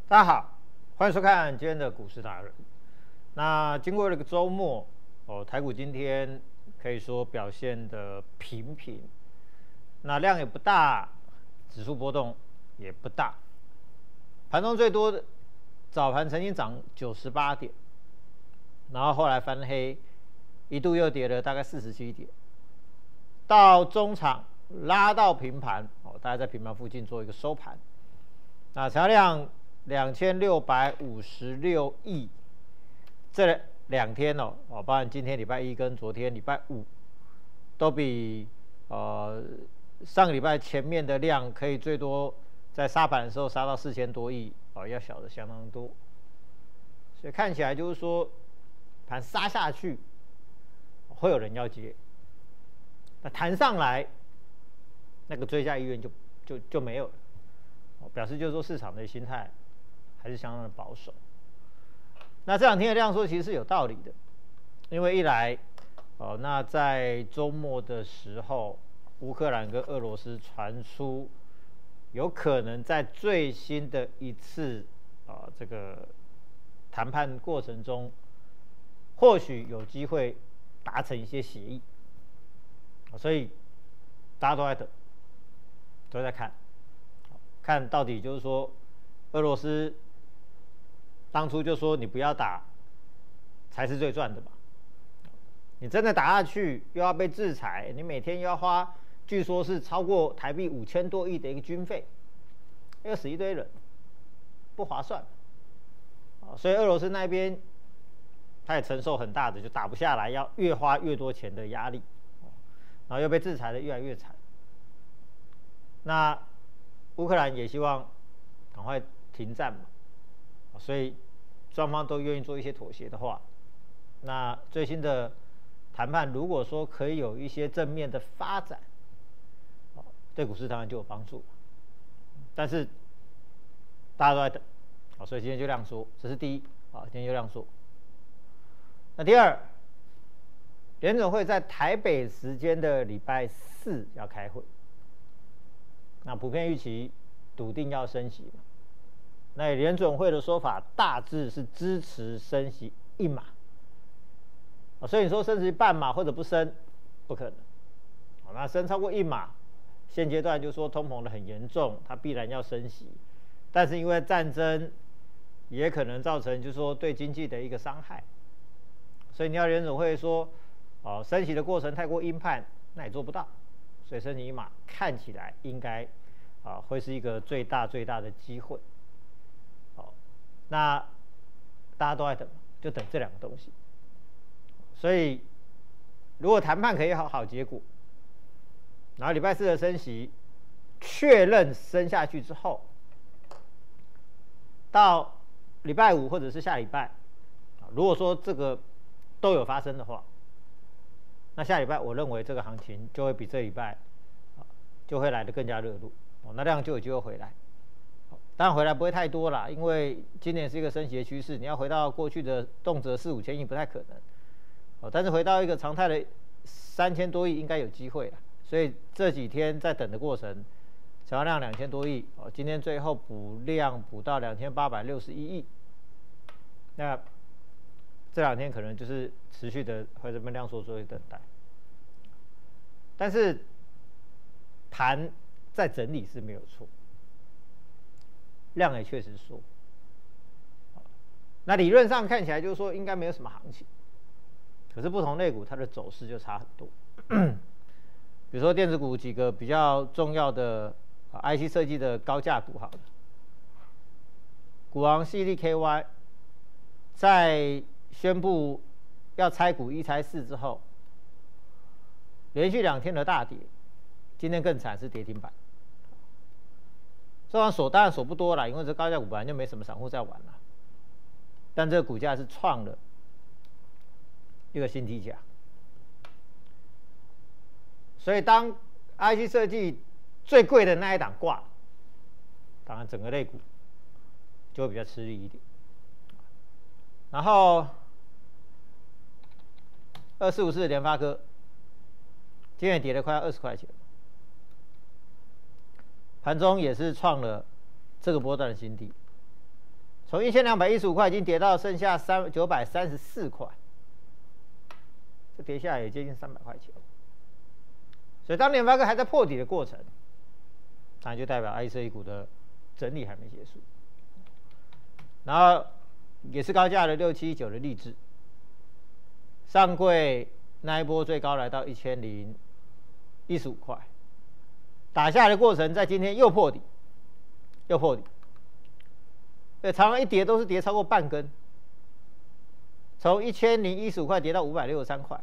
大家好，欢迎收看今天的股市达人。那经过了个周末，台股今天可以说表现的平平，那量也不大，指数波动也不大。盘中最多的早盘曾经涨98点，然后后来翻黑，一度又跌了大概47点，到中场拉到平盘，大概在平盘附近做一个收盘。那成交量2656亿，这两天包含今天礼拜一跟昨天礼拜五，都比上个礼拜前面的量可以最多在杀盘的时候杀到4000多亿要小的相当多，所以看起来就是说盘杀下去会有人要接，那弹上来那个追加意愿就没有了，表示就是说市场的心态还是相当的保守。那这两天的量缩其实是有道理的，因为一来那在周末的时候，乌克兰跟俄罗斯传出有可能在最新的一次这个谈判过程中，或许有机会达成一些协议，所以大家都在等，都在看到底就是说俄罗斯当初就说你不要打才是最赚的嘛，你真的打下去又要被制裁，你每天又要花据说是超过台币5000多亿的一个军费，要死一堆人，不划算。所以俄罗斯那边他也承受很大的就打不下来，要越花越多钱的压力，然后又被制裁的越来越惨。那乌克兰也希望赶快停战嘛，所以双方都愿意做一些妥协的话，那最新的谈判如果说可以有一些正面的发展，对股市当然就有帮助。但是大家都在等，所以今天就量缩，这是第一，今天就量缩。那第二，联准会在台北时间的礼拜四要开会，那普遍预期笃定要升息嘛。那联准会的说法大致是支持升息1码，所以你说升息半码或者不升，不可能。那升超过1码，现阶段就说通膨的很严重，它必然要升息，但是因为战争也可能造成就是说对经济的一个伤害，所以你要联准会说升息的过程太过鹰派，那也做不到，所以升息1码看起来应该会是一个最大的机会。那大家都在等，就等这两个东西。所以如果谈判可以有好结果，然后礼拜四的升息确认升下去之后，到礼拜五或者是下礼拜，如果说这个都有发生的话，那下礼拜我认为这个行情就会比这礼拜就会来得更加热络，那量就有机会回来。当然回来不会太多啦，因为今年是一个升息的趋势，你要回到过去的动辄4-5千亿不太可能，但是回到一个常态的3000多亿应该有机会啦。所以这几天在等的过程，成交量2000多亿，今天最后补量补到2861亿，那这两天可能就是持续的会这边量缩做一等待，但是盘在整理是没有错，量也确实缩，那理论上看起来就是说应该没有什么行情，可是不同类股它的走势就差很多。比如说电子股几个比较重要的IC 设计的高价股好了，股王CDKY 在宣布要拆股1拆4之后，连续2天的大跌，今天更惨是跌停板。当然锁不多啦，因为这高价股本来就没什么散户在玩啦，但这个股价是创了一个新低价。所以当 IC 设计最贵的那一档挂，当然整个类股就会比较吃力一点。然后2454的联发科今天也跌了快要20块钱，盘中也是创了这个波段的新低。 从1215块已经跌到剩下934块，这跌下来也接近300块钱。所以当联发科还在破底的过程，那就代表 IC 股的整理还没结束。然后也是高价的6719的励志，上柜那一波最高来到1015块，打下来的过程在今天又破底，对，常常一跌都是跌超过半根，从1015块跌到563块，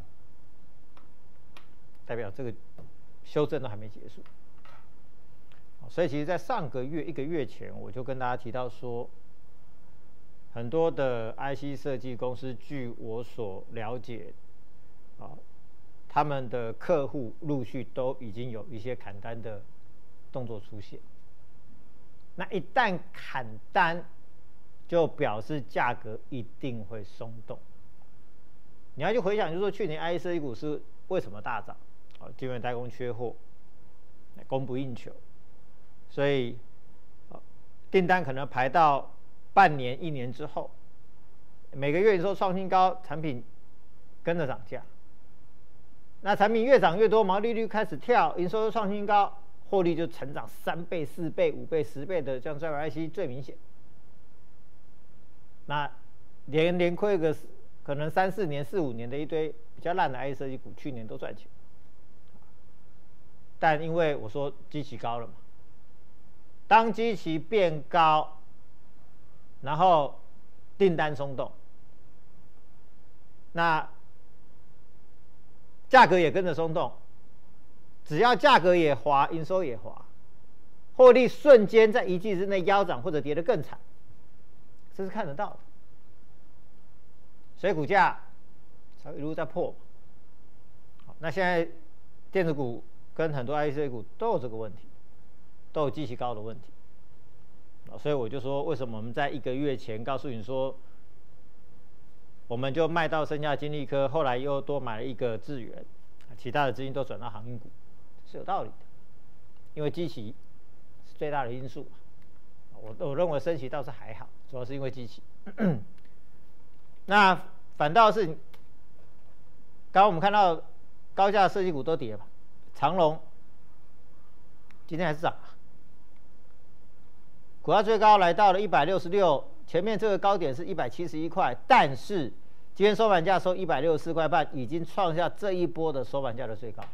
代表这个修正都还没结束。所以其实在上个月1个月前，我就跟大家提到说，很多的 IC 设计公司，据我所了解，他们的客户陆续都已经有一些砍单的动作出现。那一旦砍单，就表示价格一定会松动。你要去回想，就是说去年 IC 设计股是为什么大涨？晶圆代工缺货，供不应求，所以订单可能排到半年、1年之后，每个月营收创新高，产品跟着涨价。那产品越涨越多，毛利率开始跳，营收创新高，获利就成长3倍、4倍、5倍、10倍的，像 Driver IC 最明显。那连亏个可能3、4年、4、5年的一堆比较烂的 IC 设计股，去年都赚钱。但因为我说基期高了嘛，当基期变高，然后订单松动，那价格也跟着松动，只要价格也滑，营收也滑，获利瞬间在一季之内腰斩或者跌得更惨，这是看得到的。所以股价才一路在破。好，那现在电子股跟很多 IC 股都有这个问题，都有基期高的问题。所以我就说，为什么我们在1个月前告诉你说，我们就卖到剩下金利科，后来又多买了一个智原，其他的资金都转到航运股，是有道理的。因为基期是最大的因素。我认为升息倒是还好，主要是因为基期。那反倒是，刚刚我们看到高价设计股都跌嘛，长荣今天还是涨，股价最高来到了166，前面这个高点是171块，但是今天收盘价收164块半，已经创下这一波的收盘价的最高，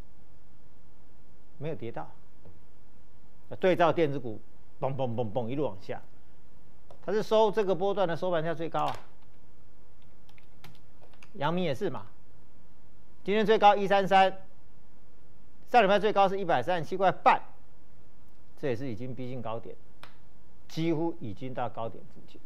没有跌到。对照电子股，嘣嘣嘣嘣一路往下，它是收这个波段的收盘价最高啊。阳明也是嘛，今天最高133，上礼拜最高是137块半，这也是已经逼近高点，几乎已经到高点附近。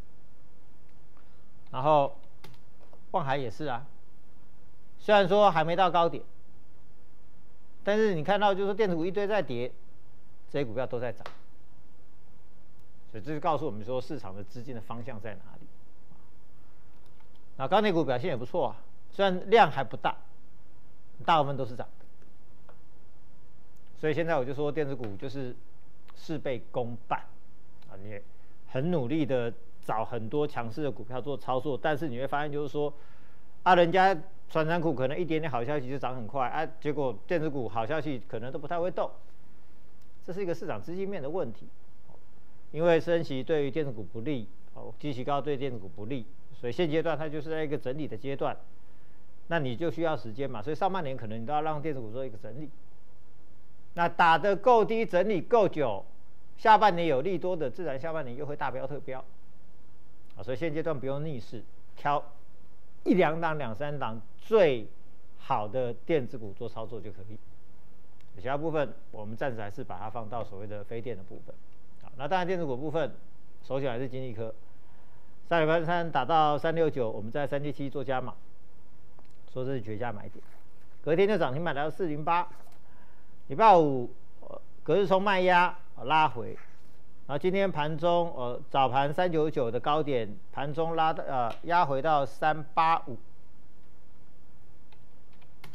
然后万海也是啊，虽然说还没到高点，但是你看到就是说电子股一堆在跌，这些股票都在涨，所以这就告诉我们说市场的资金的方向在哪里。那钢铁股表现也不错啊，虽然量还不大，大部分都是涨的。所以现在我就说电子股就是事倍功半啊，你也很努力的找很多强势的股票做操作，但是你会发现就是说，人家传产股可能一点点好消息就涨很快结果电子股好消息可能都不太会动，这是一个市场资金面的问题。因为升息对于电子股不利，基期高对电子股不利。所以现阶段它就是在一个整理的阶段，那你就需要时间嘛。所以上半年可能你都要让电子股做一个整理，那打得够低，整理够久，下半年有利多的，自然下半年又会大标特标。所以现阶段不用逆势，挑1、2档、2、3档最好的电子股做操作就可以。其他部分我们暂时还是把它放到所谓的非电的部分。好，那当然电子股部分首选还是金利科。上礼拜3打到369，我们在377做加码，说这是绝佳买点。隔天就涨停板来到408，礼拜5隔日冲卖压拉回，然后今天盘中早盘399的高点，盘中压回到385，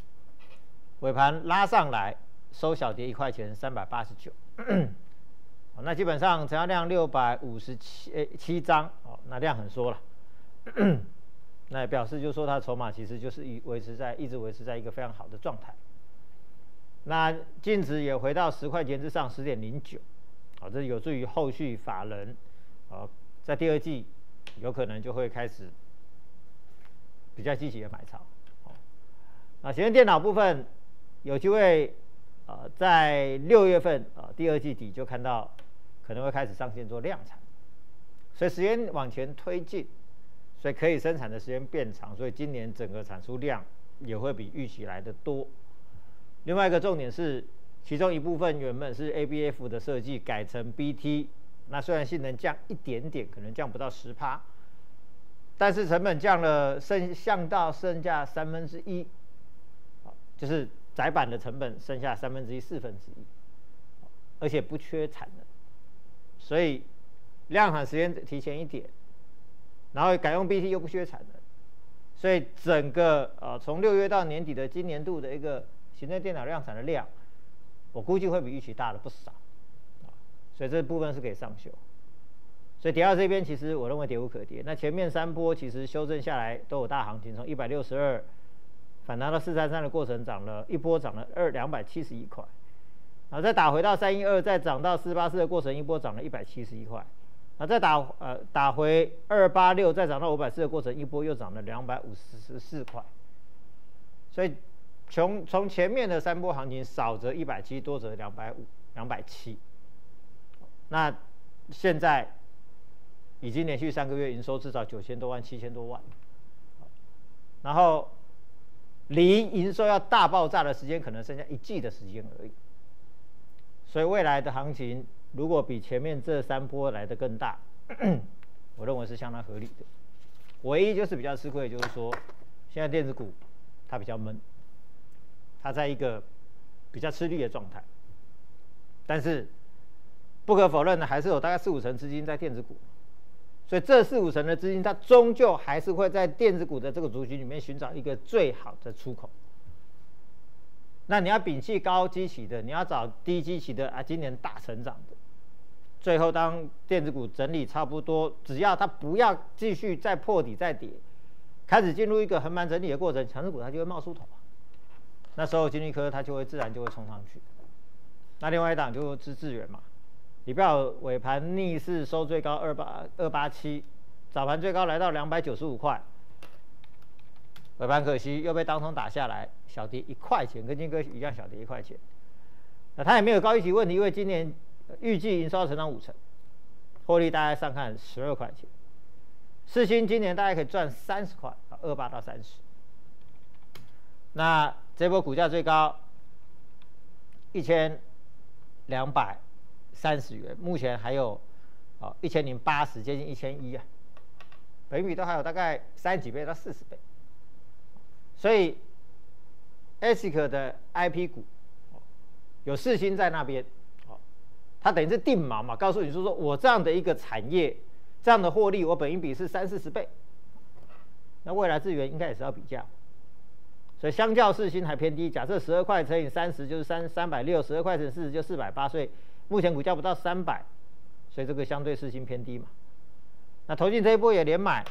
尾盘拉上来收小跌1块钱，389。 那基本上成交量657张，那量很缩了，那也表示就是说它筹码其实就是一直维持在一个非常好的状态。那净值也回到10块钱之上10.09，这有助于后续法人在第二季有可能就会开始比较积极的买超。那行政电脑部分有机会在6月份第二季底就看到可能会开始上线做量产，所以时间往前推进，所以可以生产的时间变长，所以今年整个产出量也会比预期来的多。另外一个重点是，其中一部分原本是 ABF 的设计改成 BT， 那虽然性能降一点点，可能降不到10%，但是成本降了降到剩下1/3，就是载板的成本剩下1/3、1/4，而且不缺产能，所以量产时间提前一点，然后改用 BT 又不缺产能，所以整个从6月到年底的今年度的一个行政电脑量产的量，我估计会比预期大了不少，所以这部分是可以上修。所以跌到这边，其实我认为跌无可跌。那前面3波其实修正下来都有大行情，从162反弹到433的过程，一波涨了271块，然后再打回到312，再涨到484的过程，一波涨了171块，然后再打回286，再涨到540的过程，一波又涨了254块。所以从前面的3波行情，少则170，多则270，那现在已经连续3个月营收至少9000多万、7000多万，然后离营收要大爆炸的时间可能剩下1季的时间而已。所以未来的行情如果比前面这3波来得更大，我认为是相当合理的。唯一就是比较吃亏，就是说现在电子股它比较闷，它在一个比较吃力的状态。但是不可否认的，还是有大概4-5成资金在电子股，所以这4-5成的资金，它终究还是会在电子股的这个族群里面寻找一个最好的出口。那你要摒弃高基期的，你要找低基期的今年大成长的。最后当电子股整理差不多，只要它不要继续再破底再跌，开始进入一个横盘整理的过程，强势股它就会冒出头，那时候金立科它自然就会冲上去。那另外一档就是智原嘛，礼拜五尾盘逆势收最高287，早盘最高来到295块，尾盘可惜又被当冲打下来，小跌1块钱，跟金哥一样小跌1块钱。那它也没有高预期问题，因为今年预计营收要成长5成，获利大概上看12块钱。世芯今年大概可以赚30块，28到30。那这波股价最高1230元，目前还有1080，接近1100啊，本益比都还有大概30几倍到40倍。所以 ASIC 的 IP 股有世芯在那边，它等于是定锚嘛，告诉你说我这样的一个产业，这样的获利，我本益比是30-40倍，那未来智原应该也是要比价，所以相较世芯还偏低。假设12块乘以30就是360，12块乘以40就480，所以目前股价不到300，所以这个相对世芯偏低嘛。那投信这一波也连买，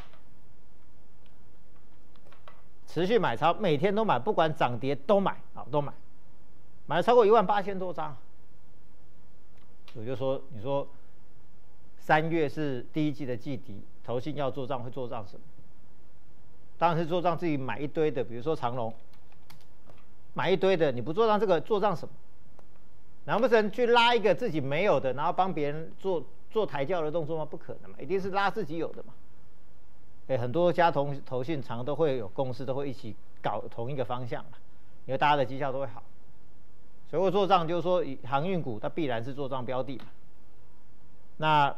持续买超，每天都买，不管涨跌都买，都买，买了超过18000多张。我就说，你说3月是第一季的季底，投信要做账会做账什么？当然是做账自己买一堆的，比如说长荣，买一堆的，你不做账这个做账什么？难不成去拉一个自己没有的，然后帮别人做抬轿的动作吗？不可能嘛，一定是拉自己有的嘛。很多家投信常都会有共识，都会一起搞同一个方向嘛，因为大家的绩效都会好。所以我做账就是说，航运股它必然是做账标的嘛。那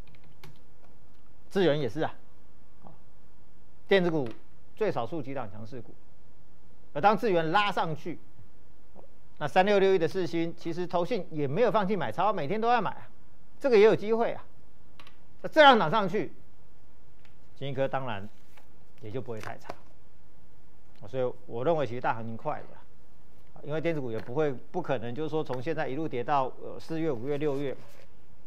智原也是啊，电子股最少数几档强势股，而当智原拉上去，那3661的世芯，其实投信也没有放弃买超，每天都在买啊，这个也有机会啊。那这样涨上去，金一科当然也就不会太差。所以我认为其实大行情快了。因为电子股也不可能就是说从现在一路跌到4月、5月、6月，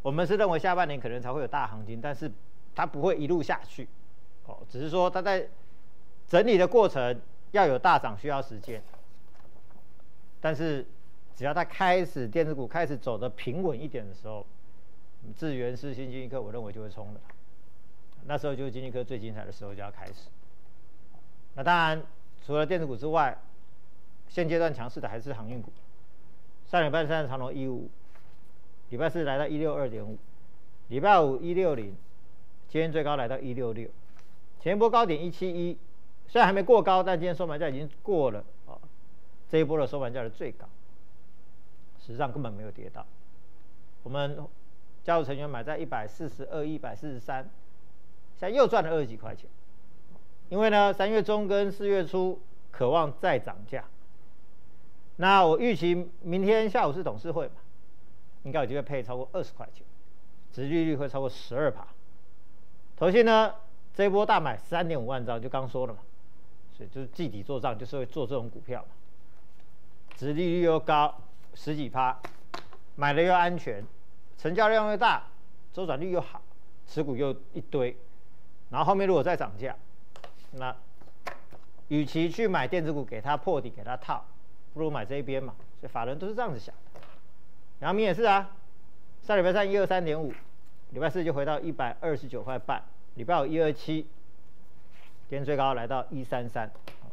我们是认为下半年可能才会有大行情，但是它不会一路下去，只是说它在整理的过程要有大涨需要时间，但是只要它电子股开始走得平稳一点的时候，智原、世新、经济科，我认为就会冲了。那时候就是经济科最精彩的时候就要开始。那当然，除了电子股之外，现阶段强势的还是航运股。上礼拜三长荣155，礼拜四来到162.5，礼拜五160，今天最高来到166，前一波高点171，虽然还没过高，但今天收盘价已经过了这一波的收盘价的最高，实际上根本没有跌到。我们加入成员买在142、143，现在又赚了20几块钱。因为呢，3月中跟4月初渴望再涨价，那我预期明天下午是董事会嘛，应该有机会配超过20块钱，殖利率会超过12%。投信呢，这一波大买3.5万张，就刚说了嘛，所以就是季底做账，就是会做这种股票嘛，殖利率又高10几%，买的又安全，成交量又大，周转率又好，持股又一堆，然后后面如果再涨价，那与其去买电子股给它破底给它套，不如买这一边嘛。所以法人都是这样子想的。阳明也是啊，上礼拜三123.5，礼拜四就回到129块半，礼拜五127，今天最高来到133，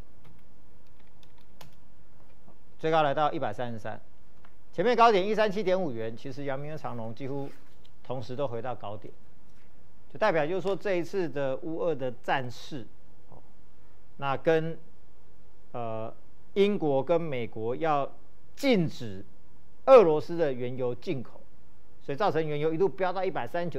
最高来到133，前面高点137.5元，其实阳明跟长荣几乎同时都回到高点，就代表就是说这一次的乌俄的战事。那跟英国跟美国要禁止俄罗斯的原油进口，所以造成原油一度飙到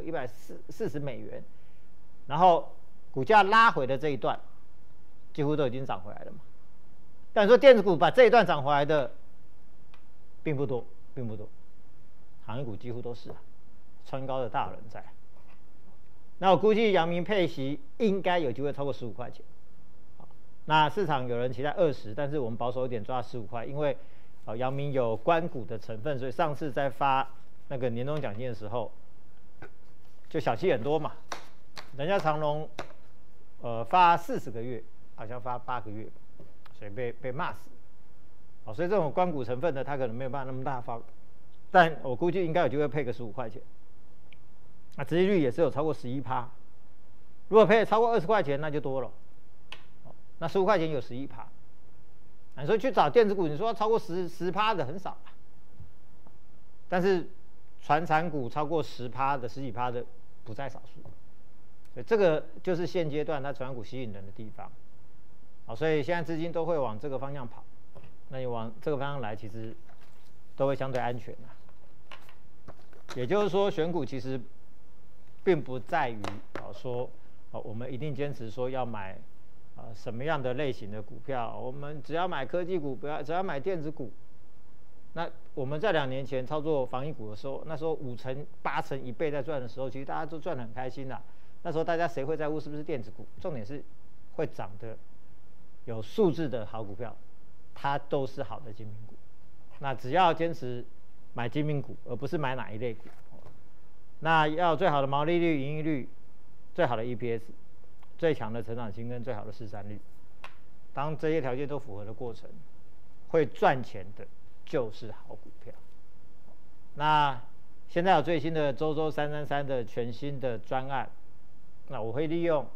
139、140美元，然后股价拉回的这一段，几乎都已经涨回来了嘛。但说电子股把这一段涨回来的并不多，航运股几乎都是穿高的大人在。那我估计阳明配息应该有机会超过15块钱。那市场有人期待20，但是我们保守一点抓15块，因为阳明有官股的成分，所以上次在发那个年终奖金的时候，就小气很多嘛。人家长荣发40个月，好像发8个月，所以被骂死。所以这种官股成分的，他可能没有办法那么大发，但我估计应该有机会配个15块钱。那殖利率也是有超过11%，如果配超过20块钱，那就多了。那15块钱有11%，你说去找电子股，你说要超过10%的很少啦，但是传产股超过10%的、10几%的不在少数，所以这个就是现阶段它传产股吸引人的地方。所以现在资金都会往这个方向跑，那你往这个方向来，其实都会相对安全也就是说，选股其实并不在于说我们一定坚持说要买。什么样的类型的股票？我们只要买科技股，只要买电子股。那我们在2年前操作防疫股的时候，那时候5成、8成、1倍在赚的时候，其实大家都赚得很开心啦。那时候大家谁会在乎是不是电子股？重点是会涨的、有素质的好股票，它都是好的精品股。那只要坚持买精品股，而不是买哪一类股。那要最好的毛利率、盈利率，最好的 EPS。最强的成长性跟最好的市占率，当这些条件都符合的过程，会赚钱的就是好股票。那现在有最新的周333的全新的专案，那我会利用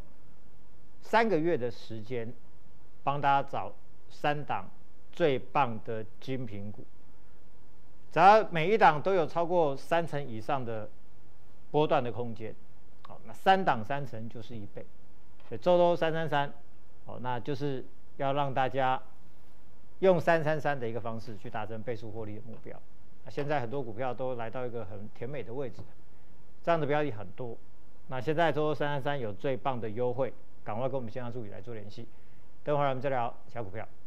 3个月的时间，帮大家找3档最棒的精品股，只要每一档都有超过3成以上的波段的空间，那3档3成就是1倍。所以周333，那就是要让大家用333的一个方式去达成倍数获利的目标。现在很多股票都来到一个很甜美的位置，这样的标的很多。那现在周333有最棒的优惠，赶快跟我们线上助理来做联系。等会儿我们再聊小股票。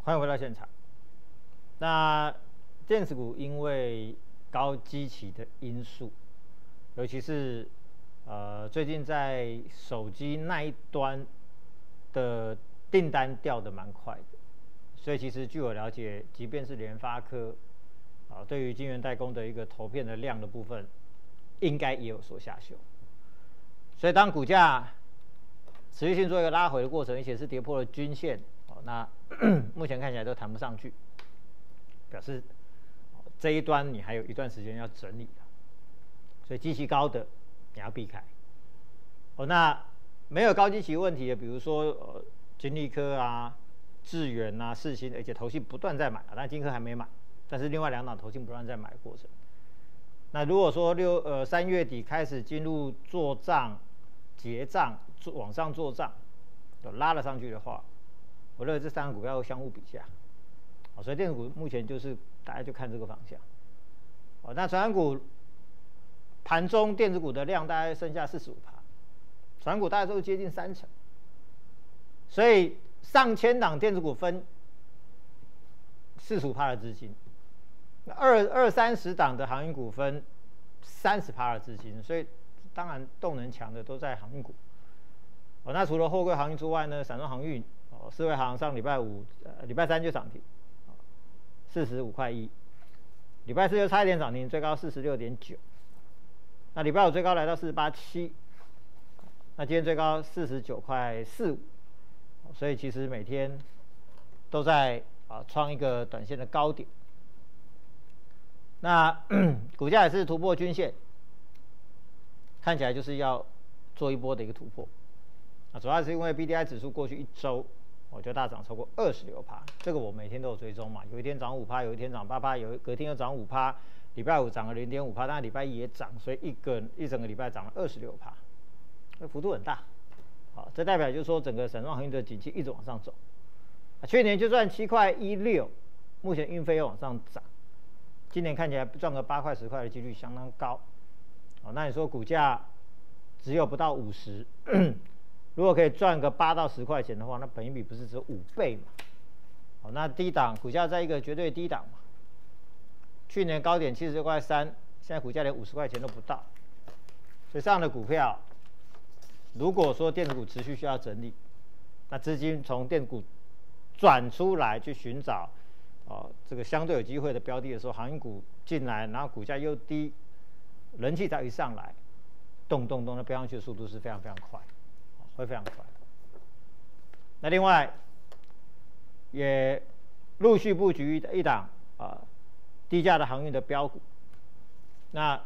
欢迎回到现场。那电子股因为高基期的因素，尤其是最近在手机那一端的订单掉得蛮快的，所以其实据我了解，即便是联发科对于晶圆代工的一个投片的量的部分，应该也有所下修。所以当股价持续性做一个拉回的过程，而且是跌破了均线，那目前看起来都弹不上去，表示这一端你还有一段时间要整理的，所以基期高的你要避开。那没有高基期问题的，比如说金利科啊、智原啊、世芯，而且投信不断在买，但金科还没买，但是另外2档投信不断在买的过程。那如果说3月底开始进入做账、结账、往上做账，有拉了上去的话，我认为这3个股票会相互比价。所以电子股目前就是大家就看这个方向。那传产股盘中电子股的量大概剩下45%，传产股大概都接近30%，所以上千档电子股分45%的资金。20-30档的航运股分30%的资金，所以当然动能强的都在航运股。那除了货柜航运之外呢，散装航运世卫航上礼拜3就涨停，45.1块，礼拜4又差一点涨停，最高46.9，那礼拜5最高来到48.7，那今天最高49.45块，所以其实每天都在创一个短线的高点。那股价也是突破均线，看起来就是要做一波的一个突破。主要是因为 BDI 指数过去1周就大涨超过26%，这个我每天都有追踪嘛，有一天涨5%，有一天涨8%，隔天又涨5%，礼拜5涨了0.5%，当然礼拜1也涨，所以一整个礼拜涨了26%，这幅度很大。这代表就是说整个散装航运的景气一直往上走。去年就赚7.16块，目前运费又往上涨。今年看起来赚个8块10块的几率相当高，那你说股价只有不到50，如果可以赚个8到10块钱的话，那本益比不是只有5倍嘛？那低档股价在一个绝对低档嘛，去年高点76.3块，现在股价连50块钱都不到，所以这样的股票，如果说电子股持续需要整理，那资金从电子股转出来去寻找这个相对有机会的标的的时候，航运股进来，然后股价又低，人气才一上来，动的飙上去的速度是非常非常快，会非常快。那另外也陆续布局一档低价的航运的标股，那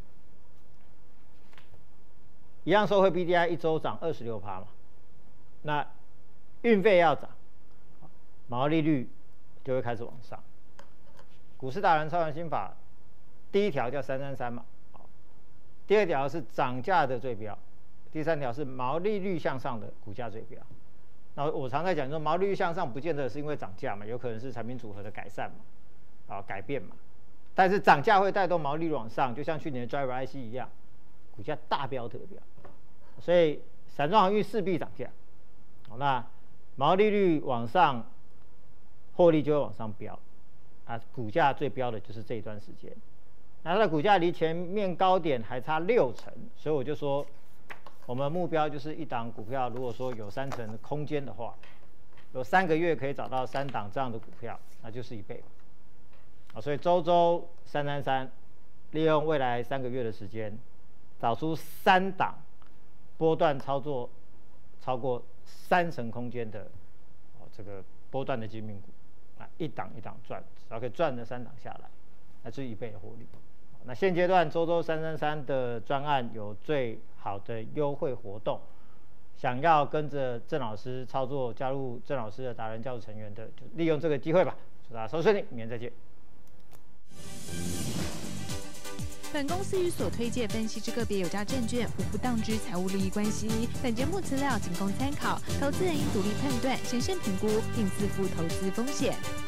一样受惠 BDI 1周涨26%嘛，那运费要涨，毛利率就会开始往上。股市达人超人心法，第1条叫333嘛，第2条是涨价的最标，第3条是毛利率向上的股价最标。那我常在讲说，毛利率向上不见得是因为涨价嘛，有可能是产品组合的改善嘛，改变嘛。但是涨价会带动毛利率往上，就像去年的 Driver IC 一样，股价大飙特飙。所以散装航运势必涨价，那毛利率往上，获利就会往上飙，股价最飙的就是这一段时间。那它的股价离前面高点还差60%，所以我就说，我们目标就是一档股票，如果说有3成的空间的话，有3个月可以找到3档这样的股票，那就是1倍嘛。所以周333，利用未来3个月的时间，找出3档波段操作超过3成空间的这个波段的精品股，一档一档赚，只要可以赚的3档下来，那是1倍的获利。那现阶段周333的专案有最好的优惠活动，想要跟着郑老师操作，加入郑老师的达人教育成员的，就利用这个机会吧。祝大家收顺利，明天再见。 本公司与所推介分析之个别有价证券无不当之财务利益关系。本节目资料仅供参考，投资人应独立判断、审慎评估，并自负投资风险。